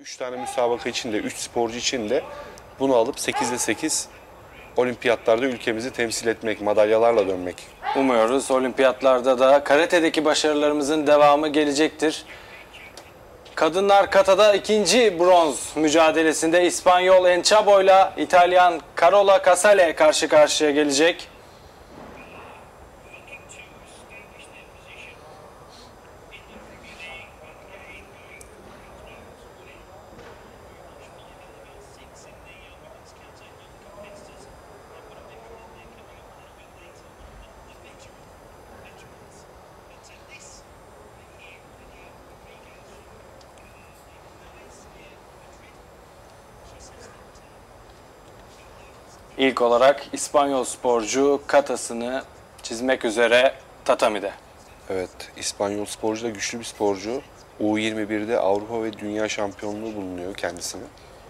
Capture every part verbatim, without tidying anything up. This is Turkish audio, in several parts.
üç tane müsabaka için de, üç sporcu için de bunu alıp sekizde sekiz olimpiyatlarda ülkemizi temsil etmek, madalyalarla dönmek. Umuyoruz olimpiyatlarda da karate'deki başarılarımızın devamı gelecektir. Kadınlar katada ikinci bronz mücadelesinde İspanyol Enchabo ile İtalyan Carola Casale karşı karşıya gelecek. İlk olarak İspanyol sporcu katasını çizmek üzere tatamide. Evet, İspanyol sporcu da güçlü bir sporcu. U yirmi birde Avrupa ve Dünya şampiyonluğu bulunuyor kendisine.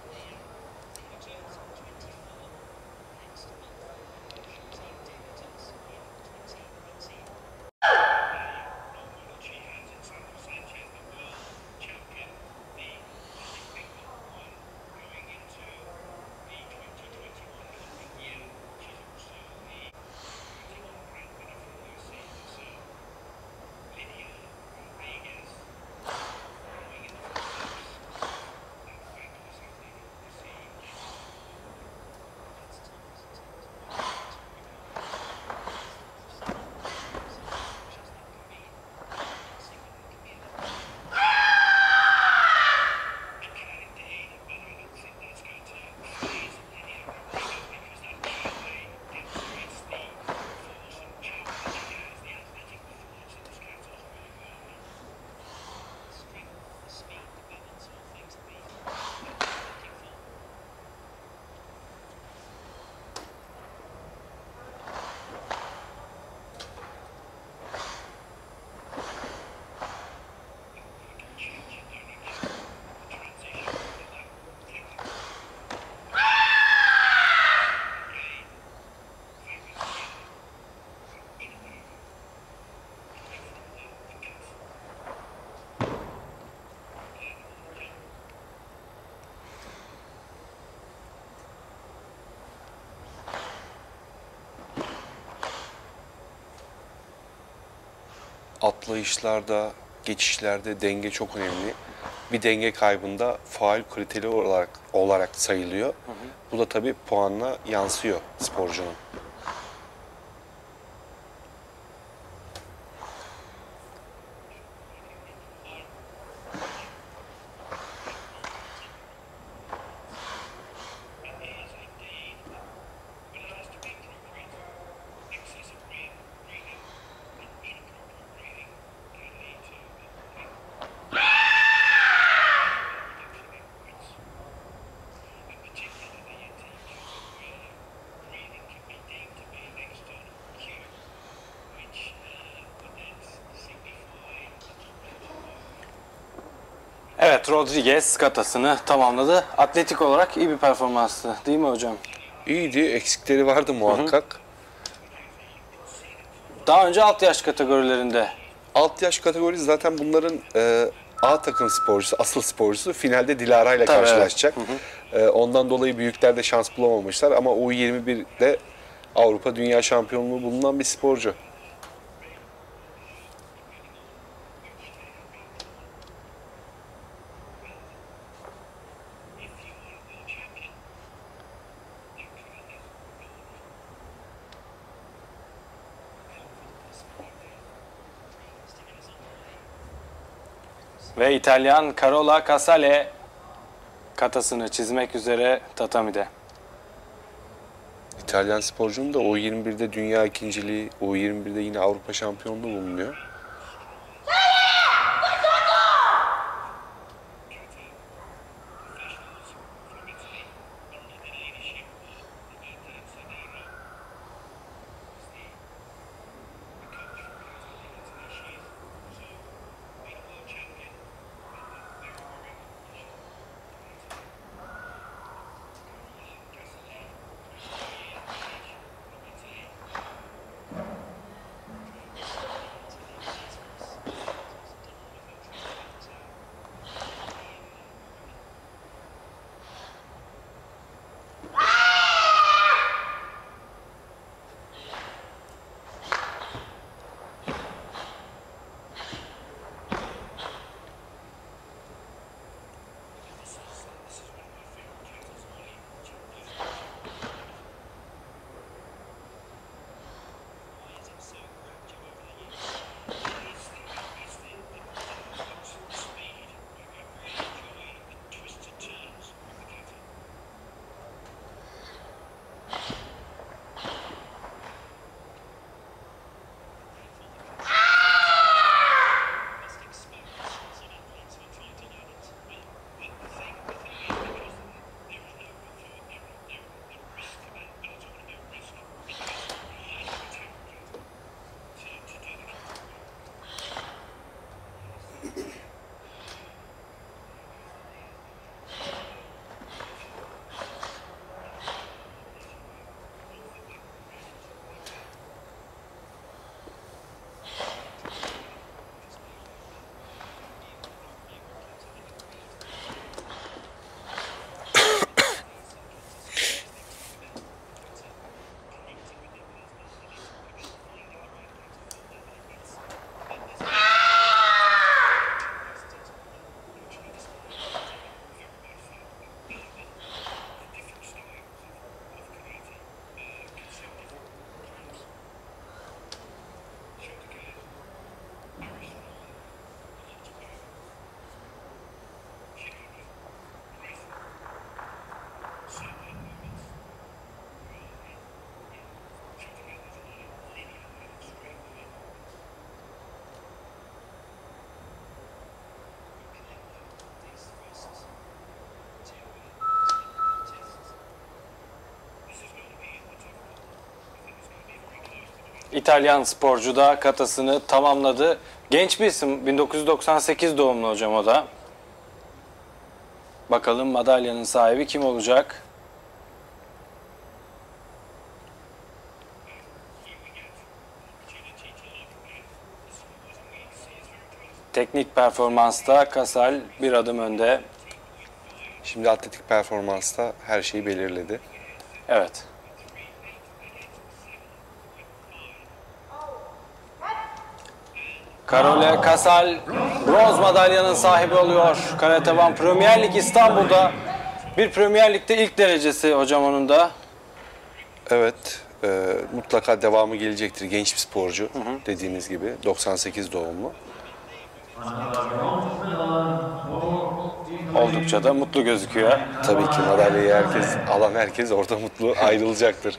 Atlayışlarda, geçişlerde denge çok önemli. Bir denge kaybında faul kriteri olarak olarak sayılıyor. Hı hı. Bu da tabii puanla yansıyor sporcunun. Evet, Rodriguez katasını tamamladı. Atletik olarak iyi bir performanstı değil mi hocam? İyiydi, eksikleri vardı muhakkak. Hı hı. Daha önce alt yaş kategorilerinde. Alt yaş kategorisi zaten bunların e, A takım sporcusu, asıl sporcusu finalde Dilara ile karşılaşacak. Evet. Hı hı. E, ondan dolayı büyüklerde şans bulamamışlar ama U yirmi birde Avrupa Dünya Şampiyonluğu bulunan bir sporcu. Ve İtalyan Carola Casale katasını çizmek üzere tatamide. İtalyan sporcunun da U yirmi birde dünya ikinciliği, U yirmi birde yine Avrupa şampiyonluğu bulunuyor. İtalyan sporcu da katasını tamamladı. Genç bir isim, bin dokuz yüz doksan sekiz doğumlu hocam o da. Bakalım madalyanın sahibi kim olacak? Teknik performansta Casal bir adım önde. Şimdi atletik performansta her şeyi belirledi. Evet. Karole Casal bronz madalyanın sahibi oluyor. Karate One Premier Lig İstanbul'da. Bir Premier Lig'de ilk derecesi hocam onun da. Evet, e, mutlaka devamı gelecektir. Genç bir sporcu, hı hı. dediğiniz gibi. doksan sekiz doğumlu. Oldukça da mutlu gözüküyor. Tabii ki madalyayı herkes, alan herkes orada mutlu ayrılacaktır.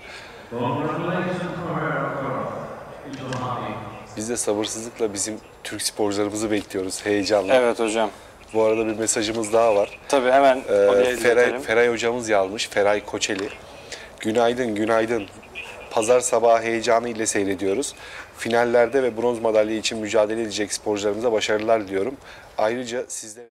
Biz de sabırsızlıkla bizim Türk sporcularımızı bekliyoruz, heyecanla. Evet hocam. Bu arada bir mesajımız daha var. Tabii hemen ee, Feray, Feray hocamız yazmış, Feray Koçeli. Günaydın, günaydın. Pazar sabahı heyecanı ile seyrediyoruz. Finallerde ve bronz madalya için mücadele edecek sporcularımıza başarılar diliyorum. Ayrıca sizde...